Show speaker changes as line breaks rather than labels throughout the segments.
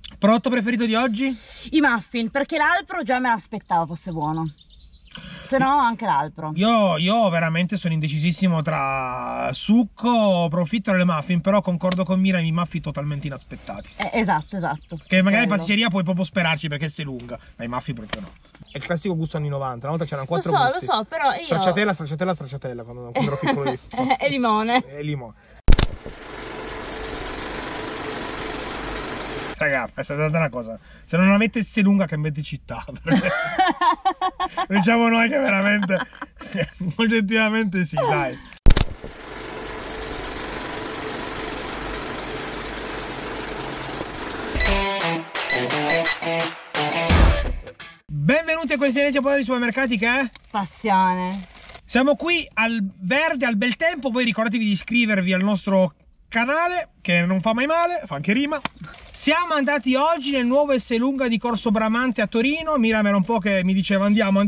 Prodotto preferito di oggi?
I muffin, perché l'altro già me l'aspettavo fosse buono. Se no anche l'altro.
Io veramente sono indecisissimo tra succo, profiterol e le muffin, però concordo con Mira, i muffin totalmente inaspettati.
Esatto.
Che magari in
Quello.
pasticceria puoi proprio sperarci perché sei lunga, ma i muffin proprio no. È il classico gusto anni 90, una volta c'erano 4
Lo
gusti.
so, però io...
Stracciatella, quando ero piccolo lì.
E limone.
E limone. Raga, è stata una cosa, se non avete Esselunga cambiate città, perché diciamo noi che veramente, oggettivamente sì, dai. Benvenuti a questa ennesima puntata di Supermercati che è?
Passione.
Siamo qui al verde, al bel tempo, voi ricordatevi di iscrivervi al nostro canale, che non fa mai male, fa anche rima. Siamo andati oggi nel nuovo Esselunga di Corso Bramante a Torino. Miriam era un po' che mi diceva andiamo.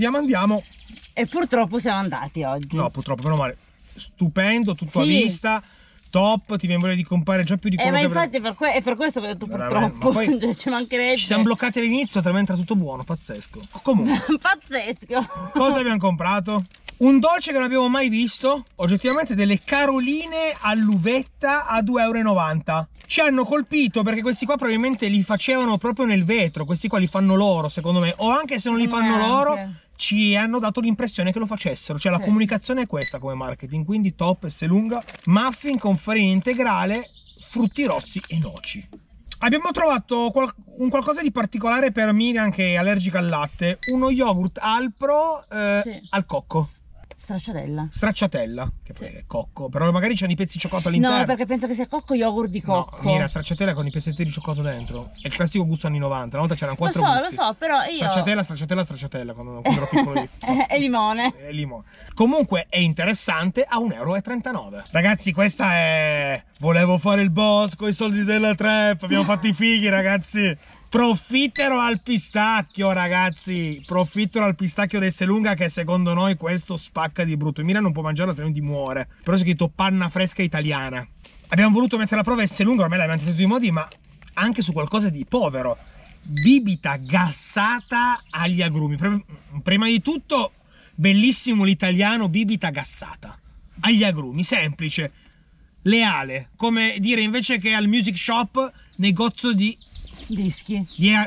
E purtroppo siamo andati oggi.
No, purtroppo, meno male. Stupendo, tutto a
Sì.
vista, top, ti viene voglia di comprare già più di quello
ma
che
infatti è per questo che ho detto
Veramente,
purtroppo.
ma poi
Cioè, ci mancherebbe.
ci siamo bloccati all'inizio, talmente era tutto buono, pazzesco. Comunque,
Pazzesco.
cosa abbiamo comprato? Un dolce che non abbiamo mai visto, oggettivamente delle caroline all'uvetta a 2,90 €. Ci hanno colpito perché questi qua probabilmente li facevano proprio nel vetro, questi qua li fanno loro secondo me, o anche se non li fanno loro, ci hanno dato l'impressione che lo facessero, cioè la comunicazione è questa come marketing, quindi top, Esselunga, muffin con farina integrale, frutti rossi e noci. Abbiamo trovato un qualcosa di particolare per Miriam che è allergica al latte, uno yogurt Alpro al cocco. Stracciatella, che poi è cocco, però magari c'è dei pezzi di cioccolato all'interno.
No, perché penso che sia cocco yogurt di cocco.
No, Mira, stracciatella con i pezzetti di cioccolato dentro. È il classico gusto anni 90, una volta c'erano 4
Lo
gusti.
so, però io...
Stracciatella, quando ero piccolo lì.
E limone.
E limone. Comunque è interessante, a 1,39 €. Ragazzi, questa è... Volevo fare il boss con i soldi della trap, abbiamo fatto i fighi, ragazzi. Profittero al pistacchio, ragazzi. Profittero al pistacchio del Esselunga, che secondo noi questo spacca di brutto. Mira non può mangiarlo, altrimenti muore. Però c'è scritto panna fresca italiana. Abbiamo voluto mettere la prova Esselunga, ormai l'abbiamo testato in modi, ma anche su qualcosa di povero. Bibita gassata agli agrumi. Prima di tutto, bellissimo l'italiano, bibita gassata agli agrumi, semplice, leale, come dire invece che al music shop, negozio di
Dischi.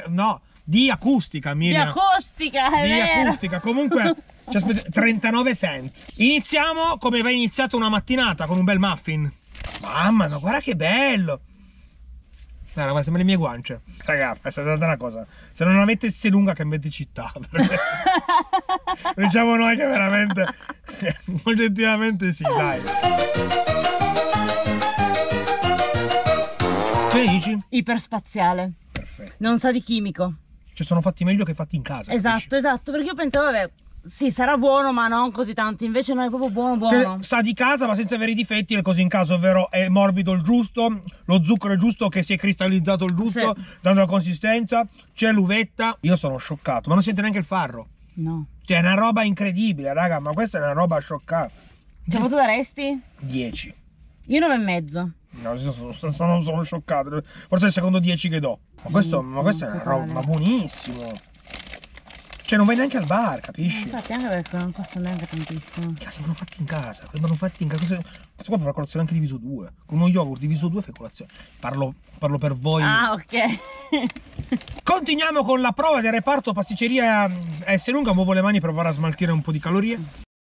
di acustica, Miriam.
Di acustica, è vero.
Acustica, comunque ci aspetta 39 cent. Iniziamo come va iniziata una mattinata, con un bel muffin. Mamma, ma guarda che bello. Guarda, sembra le mie guance. Raga, è stata una cosa, se non avete Esselunga cambiate città, perché diciamo noi che veramente oggettivamente sì, dai. Che dici?
Iperspaziale.
Perfetto.
Non sa di chimico.
Cioè sono fatti meglio che fatti in casa.
Esatto, perché io pensavo, vabbè, sì, sarà buono, ma non così tanto. Invece no, è proprio buono.
Che sa di casa ma senza avere i difetti, è così in casa, ovvero è morbido il giusto, lo zucchero è giusto, che si è cristallizzato il giusto, dando la consistenza, c'è l'uvetta. Io sono scioccato, ma non sente neanche il farro.
No.
Cioè è una roba incredibile, raga, ma questa è una roba scioccata.
Che voto daresti?
10.
Io 9,5.
No, sono scioccato. Forse è il secondo 10 che do. Ma questa è una roba, ma buonissimo. Cioè non vai neanche al bar, capisci?
Infatti anche perché non costa neanche tantissimo.
Cazzo, vengono fatti in casa. Questo qua fa colazione anche diviso 2. Con uno yogurt diviso 2 fai colazione. Parlo per voi.
Ah, ok.
Continuiamo con la prova del reparto pasticceria Esselunga. Muovo le mani per provare a smaltire un po' di calorie.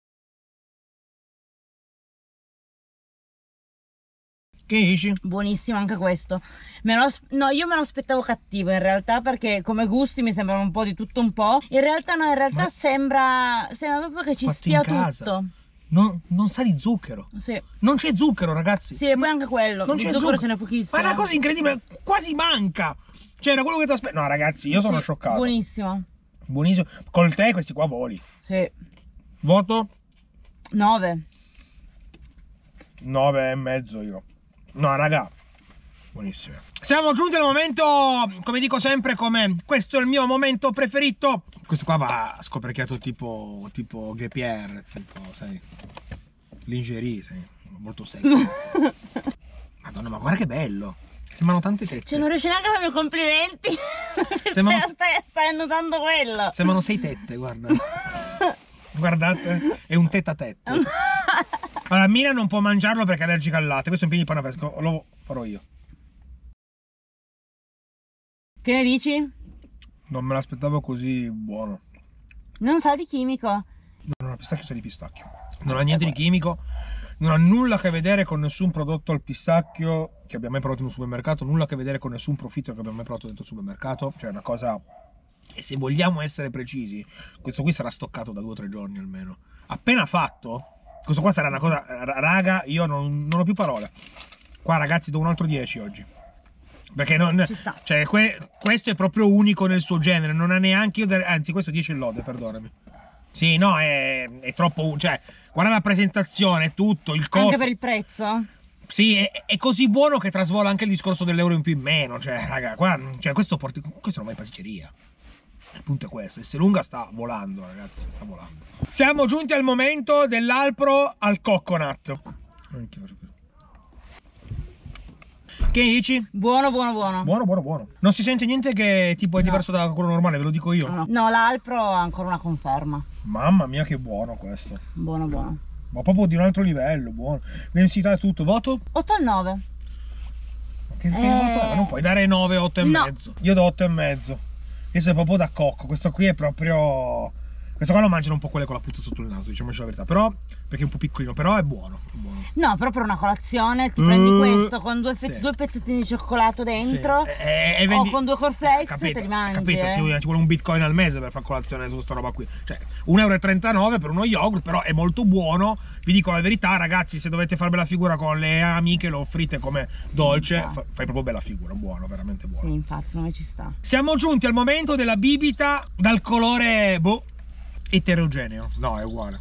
Che dici?
Buonissimo anche questo. No, io me lo aspettavo cattivo in realtà, perché come gusti mi sembrano un po' di tutto un po'. In realtà no, sembra proprio che ci stia tutto.
Non sa di zucchero.
Sì.
Non c'è zucchero, ragazzi.
Sì, e poi anche quello.
Non
di
c'è
zucchero ce n'è pochissimo.
Ma è una cosa incredibile, quasi manca. Cioè era quello che ti aspetti. No, ragazzi, io sono scioccato.
Buonissimo.
Buonissimo. Col tè questi qua voli.
Sì.
Voto?
9.
9,5 io. No, raga, buonissime. Siamo giunti al momento, come dico sempre, questo è il mio momento preferito. Questo qua va scoperchiato tipo Gay Pierre, tipo, sai, lingerie, sai, molto sexy. Madonna, ma guarda che bello. Sembrano tante tette.
Cioè non riesci neanche a farmi complimenti.
Sembrano...
stai annotando quello.
Sembrano 6 tette, guarda. Guardate, è un tetta a tette. Allora, Mira non può mangiarlo perché è allergica al latte. Questo è un pieno di panna fresco, lo farò io.
Che ne dici?
Non me l'aspettavo così buono.
Non sa di chimico.
Non ha pistacchio, sa di pistacchio. Non ha niente di chimico. Non ha nulla a che vedere con nessun prodotto al pistacchio che abbiamo mai provato in un supermercato. Nulla a che vedere con nessun profitto che abbiamo mai provato dentro il supermercato. Cioè è una cosa... E se vogliamo essere precisi, questo qui sarà stoccato da 2 o 3 giorni almeno. Appena fatto, questo qua sarà una cosa... Raga, io non ho più parole. Qua ragazzi do un altro 10 oggi. Perché non...
Ci sta.
Cioè questo è proprio unico nel suo genere. Non ha neanche... Anzi, questo 10 in lode, perdonami. Sì, no, è troppo... Cioè, guarda la presentazione, tutto, il costo...
Anche per il prezzo?
Sì, è così buono che trasvola anche il discorso dell'euro in più in meno. Cioè, raga, qua... Cioè, questo non va in pasticceria. Il punto è questo. Esselunga sta volando, ragazzi, sta volando. Siamo giunti al momento dell'Alpro al coconut. Che dici?
Buono, buono, buono.
Buono, buono, buono. Non si sente niente che tipo è diverso da quello normale, ve lo dico io.
No, l'Alpro ha ancora una conferma.
Mamma mia che buono questo.
Buono, buono.
Ma proprio di un altro livello, buono. Densità e tutto. Voto?
8 al 9.
Che voto è? Ma non puoi dare 9, 8 e
No.
mezzo. Io do 8 e mezzo. Io sono proprio da cocco. Questo qui è proprio... Questo qua lo mangiano un po' quelle con la puzza sotto il naso, diciamoci la verità. Però, perché è un po' piccolino, però è buono. È buono.
No, però per una colazione ti prendi questo con due
sì.
pezzettini di cioccolato dentro,
Sì. E vendi...
o con 2 cornflakes
capito,
te li mangi.
Capito, ci vuole un bitcoin al mese per fare colazione su sta roba qui. Cioè, 1,39 € per uno yogurt, però è molto buono. Vi dico la verità, ragazzi, se dovete fare bella figura con le amiche, lo offrite come dolce,
sì,
fai proprio bella figura, buono, veramente buono.
Sì, infatti, non ci sta.
Siamo giunti al momento della bibita dal colore, boh, eterogeneo. No, è uguale.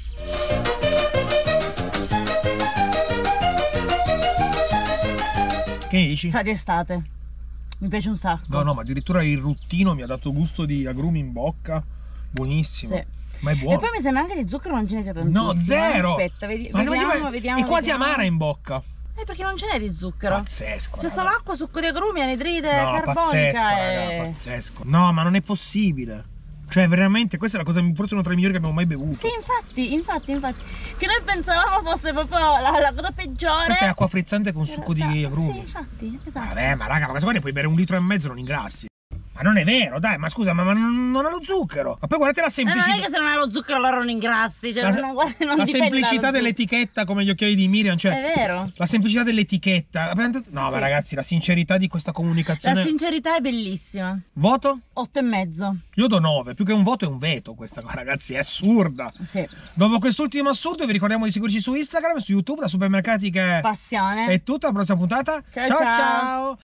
Che ne dici?
Sa di estate. Mi piace un sacco.
No, no, ma addirittura il ruttino mi ha dato gusto di agrumi in bocca. Buonissimo.
Sì.
Ma è buono.
E poi mi sembra anche di zucchero non ce ne sia tantissimo.
No, zero.
Aspetta,
Ma
vediamo.
è quasi amara in bocca.
Perché non ce n'è di zucchero.
Pazzesco.
C'è solo acqua, succo di agrumi, anidride
No,
carbonica
pazzesco,
e...
raga, pazzesco. No, ma non è possibile. Cioè, veramente, questa è la cosa, forse una tra le migliori che abbiamo mai bevuto.
Sì, infatti. Che noi pensavamo fosse proprio la cosa peggiore.
Questa è acqua frizzante con succo di agrumi.
Sì, infatti, esatto.
Vabbè, ma raga, ma questa qua ne puoi bere 1,5 litri, non ingrassi. Ma non è vero, dai, ma scusa, ma non ha lo zucchero. Ma poi guardate la semplicità.
Non è che se non hai lo zucchero allora non ingrassi. Cioè, non
la
dipende
semplicità
dallo
dell'etichetta, come gli occhiali di Miriam, cioè.
È vero.
La semplicità dell'etichetta. No, ma ragazzi, la sincerità di questa comunicazione.
La sincerità è bellissima.
Voto?
8,5.
Io do 9, più che un voto è un veto questa qua, ragazzi, è assurda.
Sì.
Dopo quest'ultimo assurdo vi ricordiamo di seguirci su Instagram, su YouTube, da Supermercati che
Passione.
è tutto, alla prossima puntata.
Ciao.